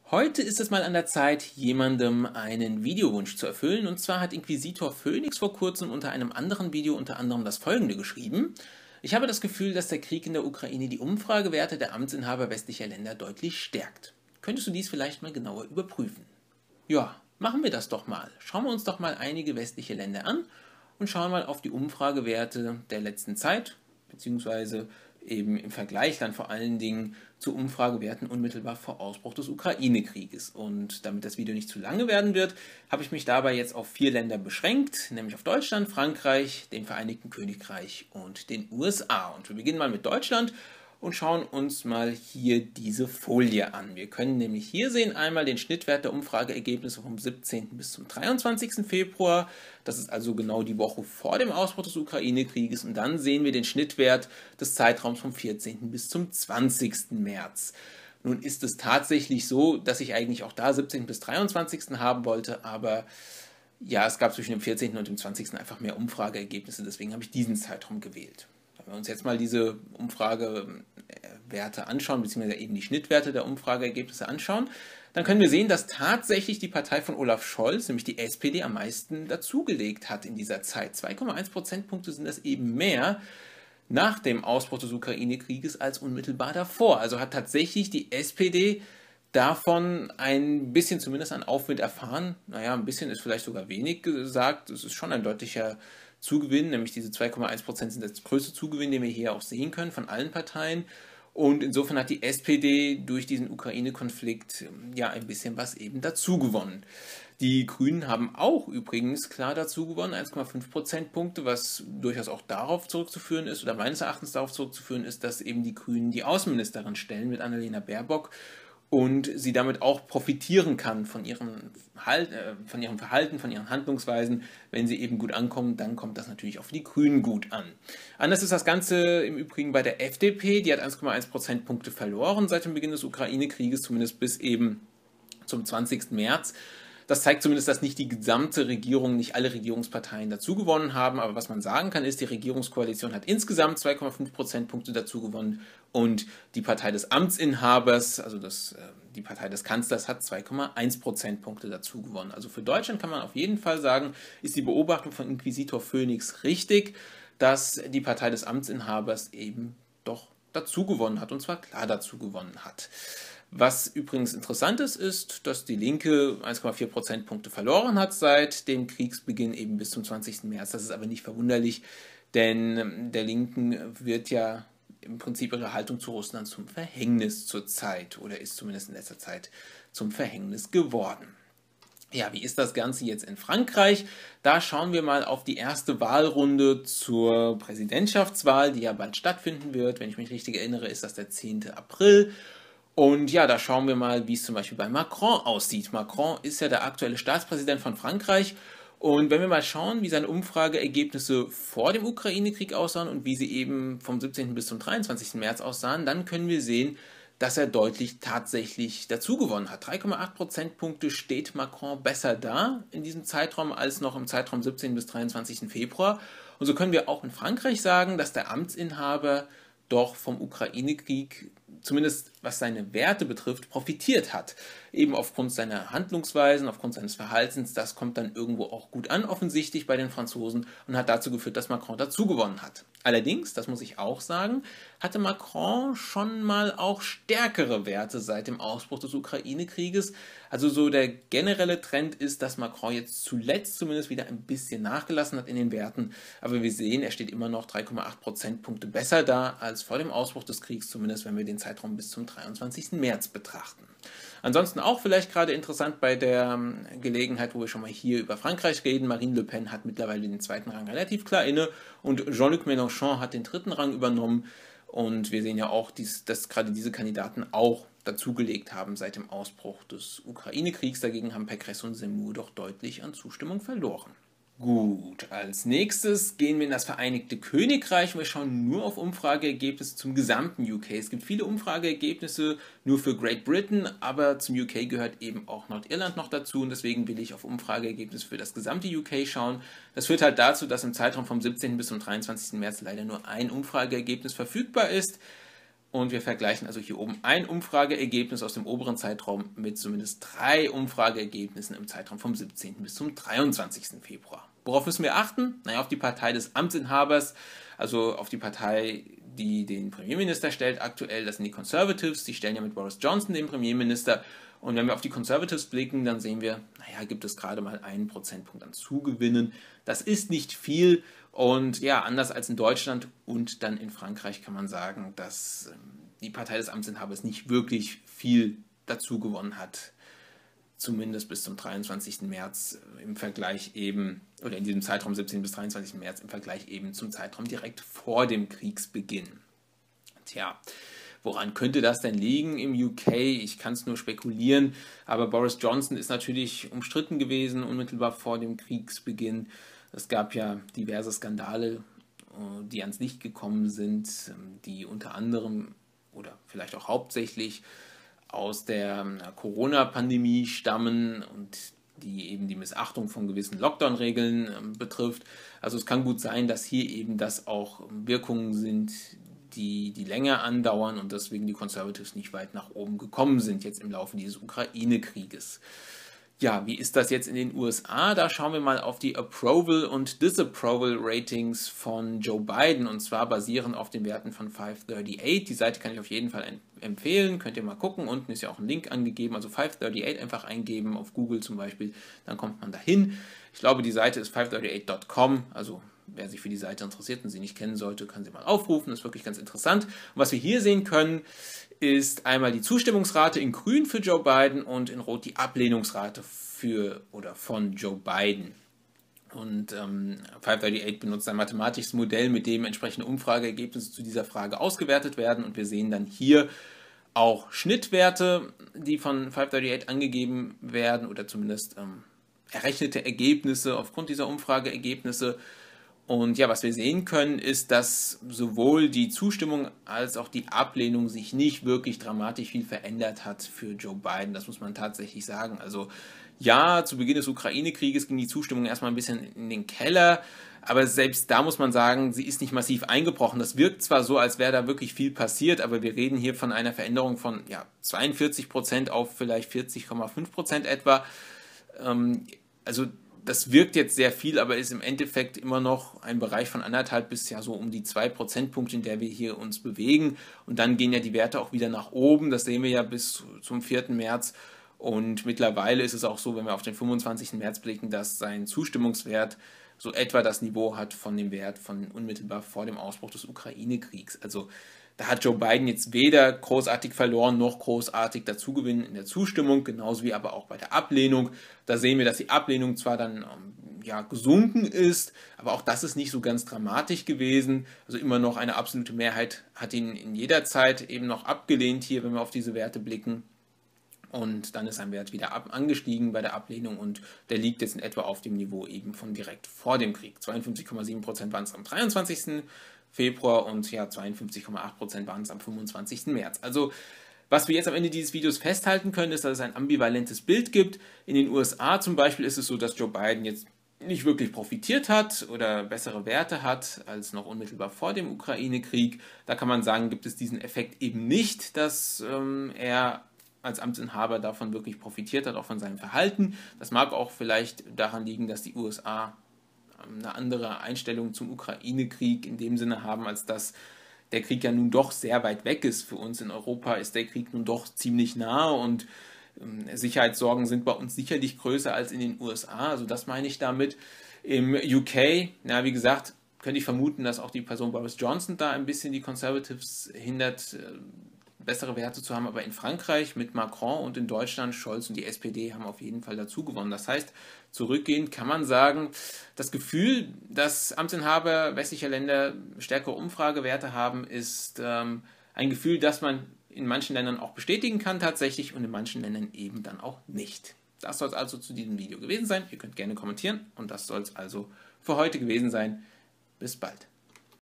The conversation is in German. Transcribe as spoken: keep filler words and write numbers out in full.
Heute ist es mal an der Zeit, jemandem einen Videowunsch zu erfüllen. Und zwar hat Inquisitor Phoenix vor kurzem unter einem anderen Video unter anderem das Folgende geschrieben: Ich habe das Gefühl, dass der Krieg in der Ukraine die Umfragewerte der Amtsinhaber westlicher Länder deutlich stärkt. Könntest du dies vielleicht mal genauer überprüfen? Ja, machen wir das doch mal. Schauen wir uns doch mal einige westliche Länder an und schauen mal auf die Umfragewerte der letzten Zeit, beziehungsweise eben im Vergleich dann vor allen Dingen zu Umfragewerten unmittelbar vor Ausbruch des Ukraine-Krieges. Und damit das Video nicht zu lange werden wird, habe ich mich dabei jetzt auf vier Länder beschränkt, nämlich auf Deutschland, Frankreich, dem Vereinigten Königreich und den U S A. Und wir beginnen mal mit Deutschland und schauen uns mal hier diese Folie an. Wir können nämlich hier sehen einmal den Schnittwert der Umfrageergebnisse vom siebzehnten bis zum dreiundzwanzigsten Februar. Das ist also genau die Woche vor dem Ausbruch des Ukraine-Krieges. Und dann sehen wir den Schnittwert des Zeitraums vom vierzehnten bis zum zwanzigsten März. Nun ist es tatsächlich so, dass ich eigentlich auch da siebzehnten bis dreiundzwanzigsten haben wollte, aber ja, es gab zwischen dem vierzehnten und dem zwanzigsten einfach mehr Umfrageergebnisse, deswegen habe ich diesen Zeitraum gewählt. Wenn wir uns jetzt mal diese Umfragewerte anschauen, beziehungsweise eben die Schnittwerte der Umfrageergebnisse anschauen, dann können wir sehen, dass tatsächlich die Partei von Olaf Scholz, nämlich die S P D, am meisten dazugelegt hat in dieser Zeit. zwei Komma eins Prozentpunkte sind das eben mehr nach dem Ausbruch des Ukraine-Krieges als unmittelbar davor. Also hat tatsächlich die S P D davon ein bisschen zumindest an Aufwind erfahren. Naja, ein bisschen ist vielleicht sogar wenig gesagt. Es ist schon ein deutlicher Zugewinn, nämlich diese zwei Komma eins Prozent sind das größte Zugewinn, den wir hier auch sehen können von allen Parteien. Und insofern hat die S P D durch diesen Ukraine-Konflikt ja ein bisschen was eben dazu gewonnen. Die Grünen haben auch übrigens klar dazu gewonnen, eins Komma fünf Prozentpunkte, was durchaus auch darauf zurückzuführen ist, oder meines Erachtens darauf zurückzuführen ist, dass eben die Grünen die Außenministerin stellen mit Annalena Baerbock und sie damit auch profitieren kann von ihrem, halt, äh, von ihrem Verhalten, von ihren Handlungsweisen. Wenn sie eben gut ankommen, dann kommt das natürlich auch für die Grünen gut an. Anders ist das Ganze im Übrigen bei der F D P, die hat eins Komma eins Prozentpunkte verloren seit dem Beginn des Ukraine-Krieges, zumindest bis eben zum zwanzigsten März. Das zeigt zumindest, dass nicht die gesamte Regierung, nicht alle Regierungsparteien dazu gewonnen haben. Aber was man sagen kann, ist, die Regierungskoalition hat insgesamt zwei Komma fünf Prozentpunkte dazu gewonnen und die Partei des Amtsinhabers, also das, die Partei des Kanzlers, hat zwei Komma eins Prozentpunkte dazu gewonnen. Also für Deutschland kann man auf jeden Fall sagen, ist die Beobachtung von Inquisitor Phoenix richtig, dass die Partei des Amtsinhabers eben doch dazu gewonnen hat, und zwar klar dazu gewonnen hat. Was übrigens interessant ist, ist, dass die Linke eins Komma vier Prozentpunkte verloren hat seit dem Kriegsbeginn eben bis zum zwanzigsten März. Das ist aber nicht verwunderlich, denn der Linken wird ja im Prinzip ihre Haltung zu Russland zum Verhängnis zurzeit oder ist zumindest in letzter Zeit zum Verhängnis geworden. Ja, wie ist das Ganze jetzt in Frankreich? Da schauen wir mal auf die erste Wahlrunde zur Präsidentschaftswahl, die ja bald stattfinden wird. Wenn ich mich richtig erinnere, ist das der zehnte April. Und ja, da schauen wir mal, wie es zum Beispiel bei Macron aussieht. Macron ist ja der aktuelle Staatspräsident von Frankreich. Und wenn wir mal schauen, wie seine Umfrageergebnisse vor dem Ukraine-Krieg aussahen und wie sie eben vom siebzehnten bis zum dreiundzwanzigsten März aussahen, dann können wir sehen, dass er deutlich tatsächlich dazu gewonnen hat. drei Komma acht Prozentpunkte steht Macron besser da in diesem Zeitraum als noch im Zeitraum siebzehnten bis dreiundzwanzigsten Februar. Und so können wir auch in Frankreich sagen, dass der Amtsinhaber doch vom Ukraine-Krieg, zumindest was seine Werte betrifft, profitiert hat. Eben aufgrund seiner Handlungsweisen, aufgrund seines Verhaltens, das kommt dann irgendwo auch gut an, offensichtlich bei den Franzosen, und hat dazu geführt, dass Macron dazu gewonnen hat. Allerdings, das muss ich auch sagen, hatte Macron schon mal auch stärkere Werte seit dem Ausbruch des Ukraine-Krieges. Also so der generelle Trend ist, dass Macron jetzt zuletzt zumindest wieder ein bisschen nachgelassen hat in den Werten. Aber wir sehen, er steht immer noch drei Komma acht Prozentpunkte besser da als vor dem Ausbruch des Kriegs, zumindest wenn wir den Zeitraum bis zum dreiundzwanzigsten März betrachten. Ansonsten auch vielleicht gerade interessant bei der Gelegenheit, wo wir schon mal hier über Frankreich reden. Marine Le Pen hat mittlerweile den zweiten Rang relativ klar inne und Jean-Luc Mélenchon hat den dritten Rang übernommen. Und wir sehen ja auch, dass gerade diese Kandidaten auch dazugelegt haben seit dem Ausbruch des Ukraine-Kriegs. Dagegen haben Pécresse und Zemmour doch deutlich an Zustimmung verloren. Gut, als nächstes gehen wir in das Vereinigte Königreich. Wir schauen nur auf Umfrageergebnisse zum gesamten U K. Es gibt viele Umfrageergebnisse nur für Great Britain, aber zum U K gehört eben auch Nordirland noch dazu und deswegen will ich auf Umfrageergebnisse für das gesamte U K schauen. Das führt halt dazu, dass im Zeitraum vom siebzehnten bis zum dreiundzwanzigsten März leider nur ein Umfrageergebnis verfügbar ist. Und wir vergleichen also hier oben ein Umfrageergebnis aus dem oberen Zeitraum mit zumindest drei Umfrageergebnissen im Zeitraum vom siebzehnten bis zum dreiundzwanzigsten Februar. Worauf müssen wir achten? Naja, auf die Partei des Amtsinhabers, also auf die Partei, die den Premierminister stellt aktuell. Das sind die Conservatives, die stellen ja mit Boris Johnson den Premierminister. Und wenn wir auf die Conservatives blicken, dann sehen wir, naja, gibt es gerade mal einen Prozentpunkt an Zugewinnen. Das ist nicht viel. Und ja, anders als in Deutschland und dann in Frankreich kann man sagen, dass die Partei des Amtsinhabers nicht wirklich viel dazu gewonnen hat. Zumindest bis zum dreiundzwanzigsten März im Vergleich eben, oder in diesem Zeitraum siebzehnten bis dreiundzwanzigsten März im Vergleich eben zum Zeitraum direkt vor dem Kriegsbeginn. Tja, woran könnte das denn liegen im U K? Ich kann es nur spekulieren, aber Boris Johnson ist natürlich umstritten gewesen, unmittelbar vor dem Kriegsbeginn. Es gab ja diverse Skandale, die ans Licht gekommen sind, die unter anderem oder vielleicht auch hauptsächlich aus der Corona-Pandemie stammen und die eben die Missachtung von gewissen Lockdown-Regeln betrifft. Also es kann gut sein, dass hier eben das auch Wirkungen sind, die, die länger andauern und deswegen die Conservatives nicht weit nach oben gekommen sind, jetzt im Laufe dieses Ukraine-Krieges. Ja, wie ist das jetzt in den U S A? Da schauen wir mal auf die Approval- und Disapproval-Ratings von Joe Biden und zwar basierend auf den Werten von fünfhunderachtunddreißig. Die Seite kann ich auf jeden Fall empfehlen, könnt ihr mal gucken. Unten ist ja auch ein Link angegeben, also fünfhunderachtunddreißig einfach eingeben, auf Google zum Beispiel, dann kommt man dahin. Ich glaube, die Seite ist fünfhundertachtunddreißig Punkt com, also wer sich für die Seite interessiert und sie nicht kennen sollte, kann sie mal aufrufen, das ist wirklich ganz interessant. Und was wir hier sehen können, ist einmal die Zustimmungsrate in grün für Joe Biden und in rot die Ablehnungsrate für oder von Joe Biden. Und ähm, fünfhunderachtunddreißig benutzt ein mathematisches Modell, mit dem entsprechende Umfrageergebnisse zu dieser Frage ausgewertet werden. Und wir sehen dann hier auch Schnittwerte, die von fünfhundertachtunddreißig angegeben werden oder zumindest ähm, errechnete Ergebnisse aufgrund dieser Umfrageergebnisse. Und ja, was wir sehen können, ist, dass sowohl die Zustimmung als auch die Ablehnung sich nicht wirklich dramatisch viel verändert hat für Joe Biden. Das muss man tatsächlich sagen. Also ja, zu Beginn des Ukraine-Krieges ging die Zustimmung erstmal ein bisschen in den Keller, aber selbst da muss man sagen, sie ist nicht massiv eingebrochen. Das wirkt zwar so, als wäre da wirklich viel passiert, aber wir reden hier von einer Veränderung von ja, zweiundvierzig Prozent auf vielleicht vierzig Komma fünf Prozent etwa. Ähm, also das wirkt jetzt sehr viel, aber ist im Endeffekt immer noch ein Bereich von anderthalb bis ja so um die zwei Prozentpunkte, in der wir hier uns bewegen. Und dann gehen ja die Werte auch wieder nach oben. Das sehen wir ja bis zum vierten März. Und mittlerweile ist es auch so, wenn wir auf den fünfundzwanzigsten März blicken, dass sein Zustimmungswert so etwa das Niveau hat von dem Wert von unmittelbar vor dem Ausbruch des Ukraine-Kriegs. Also da hat Joe Biden jetzt weder großartig verloren noch großartig dazugewinnen in der Zustimmung, genauso wie aber auch bei der Ablehnung. Da sehen wir, dass die Ablehnung zwar dann ähm, ja, gesunken ist, aber auch das ist nicht so ganz dramatisch gewesen. Also immer noch eine absolute Mehrheit hat ihn in jeder Zeit eben noch abgelehnt hier, wenn wir auf diese Werte blicken. Und dann ist ein Wert wieder ab, angestiegen bei der Ablehnung und der liegt jetzt in etwa auf dem Niveau eben von direkt vor dem Krieg. zweiundfünfzig Komma sieben Prozent waren es am dreiundzwanzigsten Februar und ja, zweiundfünfzig Komma acht Prozent waren es am fünfundzwanzigsten März. Also was wir jetzt am Ende dieses Videos festhalten können, ist, dass es ein ambivalentes Bild gibt. In den U S A zum Beispiel ist es so, dass Joe Biden jetzt nicht wirklich profitiert hat oder bessere Werte hat als noch unmittelbar vor dem Ukraine-Krieg. Da kann man sagen, gibt es diesen Effekt eben nicht, dass ähm, er als Amtsinhaber davon wirklich profitiert hat, auch von seinem Verhalten. Das mag auch vielleicht daran liegen, dass die U S A eine andere Einstellung zum Ukraine-Krieg in dem Sinne haben, als dass der Krieg ja nun doch sehr weit weg ist. Für uns in Europa ist der Krieg nun doch ziemlich nah und ähm, Sicherheitssorgen sind bei uns sicherlich größer als in den U S A. Also das meine ich damit. Im U K, na wie gesagt, könnte ich vermuten, dass auch die Person Boris Johnson da ein bisschen die Conservatives hindert, äh, bessere Werte zu haben, aber in Frankreich mit Macron und in Deutschland Scholz und die S P D haben auf jeden Fall dazu gewonnen. Das heißt, zurückgehend kann man sagen, das Gefühl, dass Amtsinhaber westlicher Länder stärkere Umfragewerte haben, ist ähm, ein Gefühl, das man in manchen Ländern auch bestätigen kann tatsächlich und in manchen Ländern eben dann auch nicht. Das soll es also zu diesem Video gewesen sein. Ihr könnt gerne kommentieren und das soll es also für heute gewesen sein. Bis bald.